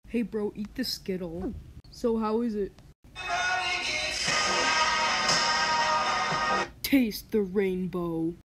Hey bro, eat the Skittle. So how is it? Taste the rainbow.